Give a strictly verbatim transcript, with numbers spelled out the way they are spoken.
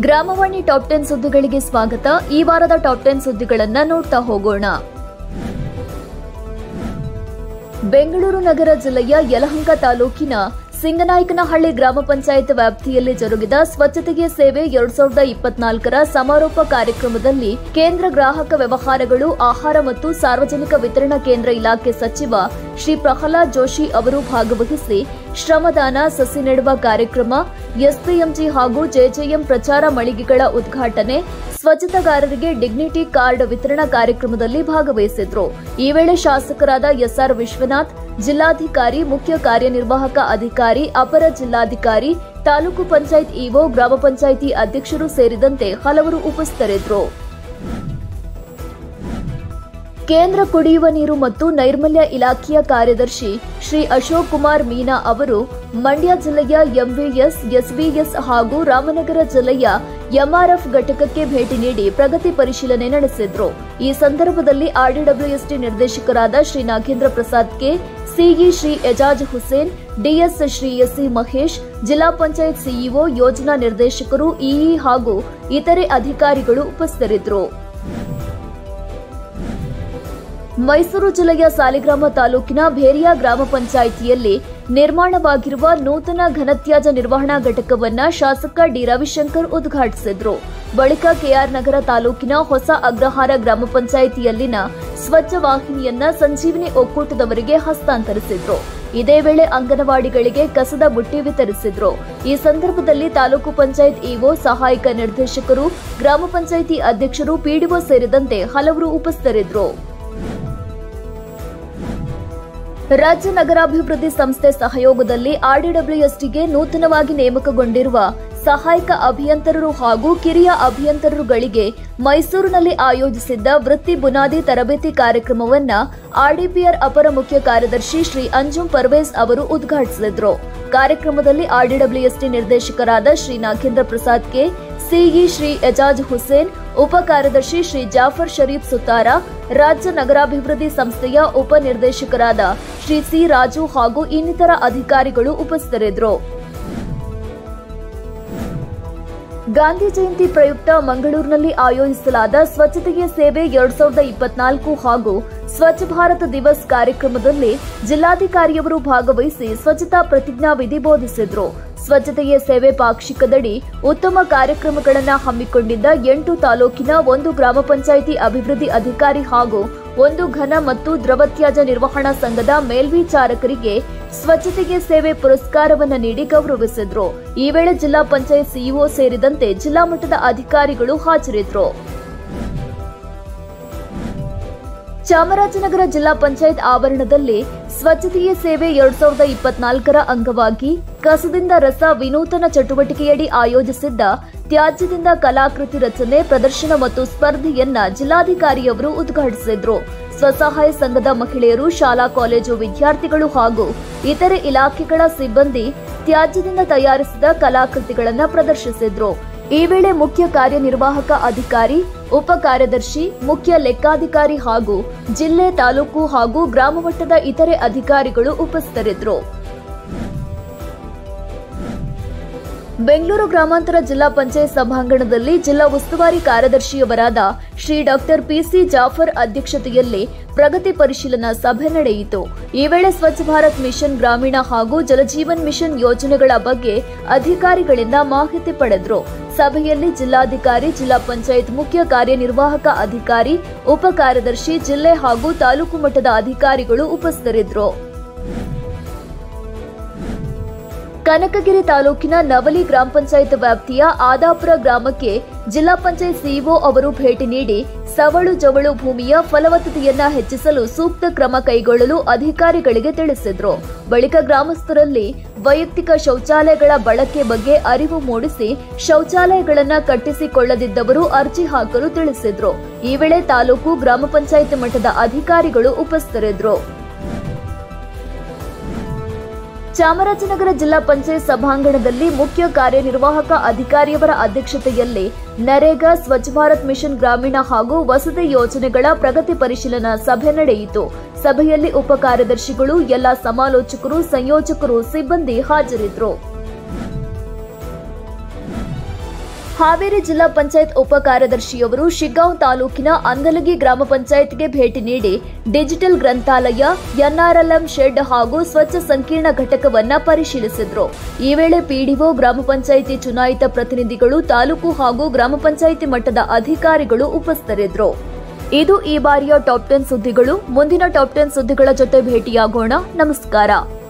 ಗ್ರಾಮವಾಣಿ top ten ಸುದ್ದಿಗಳಿಗೆ ಸ್ವಾಗತ. ಈ ವಾರದ ಟಾಪ್ ಟೆನ್ ಸುದ್ದಿಗಳನ್ನ ನೋಡ್ತಾ ಹೋಗೋಣ. ಬೆಂಗಳೂರು ನಗರ ಜಿಲ್ಲೆಯ ಯಲಹಂಕ ತಾಲೂಕಿನ ಸಿಂಗನಾಯಕನಹಳ್ಳಿ ಗ್ರಾಮ ಪಂಚಾಯತ್ ವ್ಯಾಪ್ತಿಯಲ್ಲಿ ಜರುಗಿದ ಸ್ವಚ್ಛತೆಗೆ ಸೇವೆ ಎರಡ್ ಸಾವಿರದ ಇಪ್ಪತ್ನಾಲ್ಕರ ಸಮಾರೋಪ ಕಾರ್ಯಕ್ರಮದಲ್ಲಿ ಕೇಂದ್ರ ಗ್ರಾಹಕ ವ್ಯವಹಾರಗಳು, ಆಹಾರ ಮತ್ತು ಸಾರ್ವಜನಿಕ ವಿತರಣಾ ಕೇಂದ್ರ ಇಲಾಖೆ ಸಚಿವ ಶ್ರೀ ಪ್ರಹ್ಲಾದ್ ಜೋಶಿ ಅವರು ಭಾಗವಹಿಸಿ ಶ್ರಮದಾನ, ಸಸಿ ನೆಡುವ ಕಾರ್ಯಕ್ರಮ, ಎಸ್ಪಿಎಂಜಿ ಹಾಗೂ ಜೆಜೆಎಂ ಪ್ರಚಾರ ಮಳಿಗೆಗಳ ಉದ್ಘಾಟನೆ, ಸ್ವಚ್ಛತಾಗಾರರಿಗೆ ಡಿಗ್ನಿಟಿ ಕಾರ್ಡ್ ವಿತರಣಾ ಕಾರ್ಯಕ್ರಮದಲ್ಲಿ ಭಾಗವಹಿಸಿದ್ರು. ಈ ವೇಳೆ ಶಾಸಕರಾದ ಎಸ್ಆರ್ ವಿಶ್ವನಾಥ್, ಜಿಲ್ಲಾಧಿಕಾರಿ, ಮುಖ್ಯ ಕಾರ್ಯನಿರ್ವಾಹಕ ಅಧಿಕಾರಿ, ಅಪರ ಜಿಲ್ಲಾಧಿಕಾರಿ, ತಾಲೂಕು ಪಂಚಾಯತ್ ಇಒ, ಗ್ರಾಮ ಪಂಚಾಯಿತಿ ಅಧ್ಯಕ್ಷರು ಸೇರಿದಂತೆ ಹಲವರು ಉಪಸ್ಥಿತರಿದ್ದರು. ಕೇಂದ್ರ ಕುಡಿಯುವ ನೀರು ಮತ್ತು ನೈರ್ಮಲ್ಯ ಇಲಾಖೆಯ ಕಾರ್ಯದರ್ಶಿ ಶ್ರೀ ಅಶೋಕ್ ಕುಮಾರ್ ಮೀನಾ ಅವರು ಮಂಡ್ಯ ಜಿಲ್ಲೆಯ ಎಂವಿಎಸ್, ಎಸ್ವಿಎಸ್ ಹಾಗೂ ರಾಮನಗರ ಜಿಲ್ಲೆಯ ಎಂಆರ್ಎಫ್ ಘಟಕಕ್ಕೆ ಭೇಟಿ ನೀಡಿ ಪ್ರಗತಿ ಪರಿಶೀಲನೆ ನಡೆಸಿದ್ರು. ಈ ಸಂದರ್ಭದಲ್ಲಿ ಆರ್ಡಿಡಬ್ಲ್ಯೂಎಸ್ಟಿ ನಿರ್ದೇಶಕರಾದ Shri Nagendra Prasad K, CE Shri Ejaz Hussain, DS Shri SC Mahesh, ಜಿಲ್ಲಾ ಪಂಚಾಯತ್ ಸಿಇಒ, ಯೋಜನಾ ನಿರ್ದೇಶಕರು, ಇಇ ಹಾಗೂ ಇತರೆ ಅಧಿಕಾರಿಗಳು ಉಪಸ್ಥಿತರಿದ್ದರು. ಮೈಸೂರು ಜಿಲ್ಲೆಯ ಸಾಲಿಗ್ರಾಮ ತಾಲೂಕಿನ ಭೇರಿಯಾ ಗ್ರಾಮ ಪಂಚಾಯಿತಿಯಲ್ಲಿ ನಿರ್ಮಾಣವಾಗಿರುವ ನೂತನ ಘನತ್ಯಾಜ್ಯ ನಿರ್ವಹಣಾ ಘಟಕವನ್ನು ಶಾಸಕ ಡಿ ರವಿಶಂಕರ್ ಉದ್ಘಾಟಿಸಿದರು. ಬಳಿಕ ಕೆಆರ್ ನಗರ ತಾಲೂಕಿನ ಹೊಸ ಅಗ್ರಹಾರ ಗ್ರಾಮ ಪಂಚಾಯಿತಿಯಲ್ಲಿನ ಸ್ವಚ್ಛ ವಾಹಿನಿಯನ್ನ ಸಂಜೀವಿನಿ ಒಕ್ಕೂಟದವರಿಗೆ ಹಸ್ತಾಂತರಿಸಿದ್ರು. ಇದೇ ವೇಳೆ ಅಂಗನವಾಡಿಗಳಿಗೆ ಕಸದ ಬುಟ್ಟಿ ವಿತರಿಸಿದ್ರು. ಈ ಸಂದರ್ಭದಲ್ಲಿ ತಾಲೂಕು ಪಂಚಾಯತ್ ಇಒ, ಸಹಾಯಕ ನಿರ್ದೇಶಕರು, ಗ್ರಾಮ ಪಂಚಾಯಿತಿ ಅಧ್ಯಕ್ಷರು, ಪಿಡಿಒ ಸೇರಿದಂತೆ ಹಲವರು ಉಪಸ್ಥಿತರಿದ್ದರು. ರಾಜ್ಯ ನಗರಾಭಿವೃದ್ಧಿ ಸಂಸ್ಥೆ ಸಹಯೋಗದಲ್ಲಿ ಆರ್ಡಿಡಬ್ಲ್ಯೂಎಸ್ಟಿಗೆ ನೂತನವಾಗಿ ನೇಮಕಗೊಂಡಿರುವ ಸಹಾಯಕ ಅಭಿಯಂತರರು ಹಾಗೂ ಕಿರಿಯ ಅಭಿಯಂತರರುಗಳಿಗೆ ಮೈಸೂರಿನಲ್ಲಿ ಆಯೋಜಿಸಿದ್ದ ವೃತ್ತಿ ಬುನಾದಿ ತರಬೇತಿ ಕಾರ್ಯಕ್ರಮವನ್ನು ಆರ್ಡಿಪಿಆರ್ ಅಪರ ಮುಖ್ಯ ಕಾರ್ಯದರ್ಶಿ ಶ್ರೀ ಅಂಜುಂ ಪರ್ವೇಜ್ ಅವರು ಉದ್ಘಾಟಿಸಿದರು. ಕಾರ್ಯಕ್ರಮದಲ್ಲಿ ಆರ್ಡಿಡಬ್ಲ್ಯೂಎಸ್ಟಿ ನಿರ್ದೇಶಕರಾದ ಶ್ರೀ ನಾಗೇಂದ್ರ ಪ್ರಸಾದ್ ಕೆ, ಸಿಇ ಶ್ರೀ ಎಜಾಜ್ ಹುಸೇನ್, ಉಪ ಕಾರ್ಯದರ್ಶಿ ಶ್ರೀ ಜಾಫರ್ ಶರೀಫ್ ಸುತಾರ, ರಾಜ್ಯ ನಗರಾಭಿವೃದ್ಧಿ ಸಂಸ್ಥೆಯ ಉಪ ನಿರ್ದೇಶಕರಾದ ಶ್ರೀ ಸಿ ರಾಜು ಹಾಗೂ ಇನ್ನಿತರ ಅಧಿಕಾರಿಗಳು ಉಪಸ್ಥಿತರಿದ್ದರು. ಗಾಂಧಿ ಜಯಂತಿ ಪ್ರಯುಕ್ತ ಮಂಗಳೂರಿನಲ್ಲಿ ಆಯೋಜಿಸಲಾದ ಸ್ವಚ್ಛತೆಗೆ ಸೇವೆ ಎರಡ್ ಸಾವಿರದ ಇಪ್ಪತ್ನಾಲ್ಕು ಹಾಗೂ ಸ್ವಚ್ಛ ಭಾರತ ದಿವಸ್ ಕಾರ್ಯಕ್ರಮದಲ್ಲಿ ಜಿಲ್ಲಾಧಿಕಾರಿಯವರು ಭಾಗವಹಿಸಿ ಸ್ವಚ್ಛತಾ ಪ್ರತಿಜ್ಞಾ ವಿಧಿ ಬೋಧಿಸಿದರು. ಸ್ವಚ್ಛತೆಯ ಸೇವೆ ಪಾಕ್ಷಿಕದಡಿ ಉತ್ತಮ ಕಾರ್ಯಕ್ರಮಗಳನ್ನು ಹಮ್ಮಿಕೊಂಡಿದ್ದ ಎಂಟು ತಾಲೂಕಿನ ಒಂದು ಗ್ರಾಮ ಪಂಚಾಯಿತಿ ಅಭಿವೃದ್ಧಿ ಅಧಿಕಾರಿ ಹಾಗೂ ಒಂದು ಘನ ಮತ್ತು ದ್ರವ ತ್ಯಾಜ್ಯ ನಿರ್ವಹಣಾ ಸಂಘದ ಮೇಲ್ವಿಚಾರಕರಿಗೆ ಸ್ವಚ್ಛತೆಗೆ ಸೇವೆ ಪುರಸ್ಕಾರವನ್ನು ನೀಡಿ ಗೌರವಿಸಿದ್ರು. ಈ ವೇಳೆ ಜಿಲ್ಲಾ ಪಂಚಾಯತ್ ಸಿಇಒ ಸೇರಿದಂತೆ ಜಿಲ್ಲಾ ಮಟ್ಟದ ಅಧಿಕಾರಿಗಳು ಹಾಜರಿದ್ದರು. ಚಾಮರಾಜನಗರ ಜಿಲ್ಲಾ ಪಂಚಾಯತ್ ಆವರಣದಲ್ಲಿ ಸ್ವಚ್ಛತೆಯ ಸೇವೆ ಎರಡ್ ಸಾವಿರದ ಇಪ್ಪತ್ನಾಲ್ಕರ ಅಂಗವಾಗಿ ಕಸದಿಂದ ರಸ ವಿನೂತನ ಚಟುವಟಿಕೆಯಡಿ ಆಯೋಜಿಸಿದ್ದ ತ್ಯಾಜ್ಯದಿಂದ ಕಲಾಕೃತಿ ರಚನೆ, ಪ್ರದರ್ಶನ ಮತ್ತು ಸ್ಪರ್ಧೆಯನ್ನ ಜಿಲ್ಲಾಧಿಕಾರಿಯವರು ಉದ್ಘಾಟಿಸಿದ್ರು. ಸ್ವಸಹಾಯ ಸಂಘದ ಮಹಿಳೆಯರು, ಶಾಲಾ ಕಾಲೇಜು ವಿದ್ಯಾರ್ಥಿಗಳು ಹಾಗೂ ಇತರೆ ಇಲಾಖೆಗಳ ಸಿಬ್ಬಂದಿ ತ್ಯಾಜ್ಯದಿಂದ ತಯಾರಿಸಿದ ಕಲಾಕೃತಿಗಳನ್ನು ಪ್ರದರ್ಶಿಸಿದ್ರು. ಈ ವೇಳೆ ಮುಖ್ಯ ಕಾರ್ಯನಿರ್ವಾಹಕ ಅಧಿಕಾರಿ, ಉಪ ಕಾರ್ಯದರ್ಶಿ, ಮುಖ್ಯ ಲೆಕ್ಕಾಧಿಕಾರಿ ಹಾಗೂ ಜಿಲ್ಲೆ, ತಾಲೂಕು ಹಾಗೂ ಗ್ರಾಮ ಮಟ್ಟದ ಇತರೆ ಅಧಿಕಾರಿಗಳು ಉಪಸ್ಥಿತರಿದ್ದರು. ಬೆಂಗಳೂರು ಗ್ರಾಮಾಂತರ ಜಿಲ್ಲಾ ಪಂಚಾಯತ್ ಸಭಾಂಗಣದಲ್ಲಿ ಜಿಲ್ಲಾ ಉಸ್ತುವಾರಿ ಕಾರ್ಯದರ್ಶಿಯವರಾದ ಶ್ರೀ ಡಾಕ್ಟರ್ ಪಿಸಿ ಜಾಫರ್ ಅಧ್ಯಕ್ಷತೆಯಲ್ಲಿ ಪ್ರಗತಿ ಪರಿಶೀಲನಾ ಸಭೆ ನಡೆಯಿತು. ಈ ವೇಳೆ ಸ್ವಚ್ಛ ಭಾರತ್ ಮಿಷನ್ ಗ್ರಾಮೀಣ ಹಾಗೂ ಜಲಜೀವನ್ ಮಿಷನ್ ಯೋಜನೆಗಳ ಬಗ್ಗೆ ಅಧಿಕಾರಿಗಳಿಂದ ಮಾಹಿತಿ ಪಡೆದರು. ಸಭೆಯಲ್ಲಿ ಜಿಲ್ಲಾಧಿಕಾರಿ, ಜಿಲ್ಲಾ ಪಂಚಾಯತ್ ಮುಖ್ಯ ಕಾರ್ಯನಿರ್ವಾಹಕ ಅಧಿಕಾರಿ, ಉಪ ಕಾರ್ಯದರ್ಶಿ, ಜಿಲ್ಲೆ ಹಾಗೂ ತಾಲೂಕು ಮಟ್ಟದ ಅಧಿಕಾರಿಗಳು ಉಪಸ್ಥಿತರಿದ್ದರು. ಕನಕಗಿರಿ ತಾಲೂಕಿನ ನವಲಿ ಗ್ರಾಮ ಪಂಚಾಯತ್ ವ್ಯಾಪ್ತಿಯ ಆದಾಪುರ ಗ್ರಾಮಕ್ಕೆ ಜಿಲ್ಲಾ ಪಂಚಾಯತ್ ಸಿಇಒ ಅವರು ಭೇಟಿ ನೀಡಿ ಸವಳು ಜವಳು ಭೂಮಿಯ ಫಲವತ್ತತೆಯನ್ನ ಹೆಚ್ಚಿಸಲು ಸೂಕ್ತ ಕ್ರಮ ಕೈಗೊಳ್ಳಲು ಅಧಿಕಾರಿಗಳಿಗೆ ತಿಳಿಸಿದ್ರು. ಬಳಿಕ ಗ್ರಾಮಸ್ಥರಲ್ಲಿ ವೈಯಕ್ತಿಕ ಶೌಚಾಲಯಗಳ ಬಳಕೆ ಬಗ್ಗೆ ಅರಿವು ಮೂಡಿಸಿ ಶೌಚಾಲಯಗಳನ್ನು ಕಟ್ಟಿಸಿಕೊಳ್ಳದಿದ್ದವರು ಅರ್ಜಿ ಹಾಕಲು ತಿಳಿಸಿದ್ರು. ಈ ವೇಳೆ ತಾಲೂಕು ಗ್ರಾಮ ಪಂಚಾಯತ್ ಮಟ್ಟದ ಅಧಿಕಾರಿಗಳು ಉಪಸ್ಥಿತರಿದ್ದರು. ಚಾಮರಾಜನಗರ ಜಿಲ್ಲಾ ಪಂಚಾಯತ್ ಸಭಾಂಗಣದಲ್ಲಿ ಮುಖ್ಯ ಕಾರ್ಯನಿರ್ವಾಹಕ ಅಧಿಕಾರಿಯವರ ಅಧ್ಯಕ್ಷತೆಯಲ್ಲಿ ನರೇಗಾ, ಸ್ವಚ್ಛ ಭಾರತ್ ಮಿಷನ್ ಗ್ರಾಮೀಣ ಹಾಗೂ ವಸತಿ ಯೋಜನೆಗಳ ಪ್ರಗತಿ ಪರಿಶೀಲನಾ ಸಭೆ ನಡೆಯಿತು. ಸಭೆಯಲ್ಲಿ ಉಪ ಕಾರ್ಯದರ್ಶಿಗಳು, ಎಲ್ಲಾ ಸಮಾಲೋಚಕರು, ಸಂಯೋಜಕರು, ಸಿಬ್ಬಂದಿ ಹಾಜರಿದ್ದರು. ಹಾವೇರಿ ಜಿಲ್ಲಾ ಪಂಚಾಯತ್ ಉಪ ಕಾರ್ಯದರ್ಶಿಯವರು ಶಿಗ್ಗಾಂವ್ ತಾಲೂಕಿನ ಅಂದಲಗಿ ಗ್ರಾಮ ಪಂಚಾಯತ್ಗೆ ಭೇಟಿ ನೀಡಿ ಡಿಜಿಟಲ್ ಗ್ರಂಥಾಲಯ, ಎನ್ಆರ್ಎಲ್ಎಂ ಶೆಡ್ ಹಾಗೂ ಸ್ವಚ್ಛ ಸಂಕೀರ್ಣ ಘಟಕವನ್ನ ಪರಿಶೀಲಿಸಿದ್ರು. ಈ ವೇಳೆ ಪಿಡಿಒ, ಗ್ರಾಮ ಪಂಚಾಯಿತಿ ಚುನಾಯಿತ ಪ್ರತಿನಿಧಿಗಳು, ತಾಲೂಕು ಹಾಗೂ ಗ್ರಾಮ ಪಂಚಾಯಿತಿ ಮಟ್ಟದ ಅಧಿಕಾರಿಗಳು ಉಪಸ್ಥಿತರಿದ್ದರು. ಇದು ಈ ಬಾರಿಯ ಟಾಪ್ ಟೆನ್ ಸುದ್ದಿಗಳು. ಮುಂದಿನ ಟಾಪ್ ಟೆನ್ ಸುದ್ದಿಗಳ ಜೊತೆ ಭೇಟಿಯಾಗೋಣ. ನಮಸ್ಕಾರ.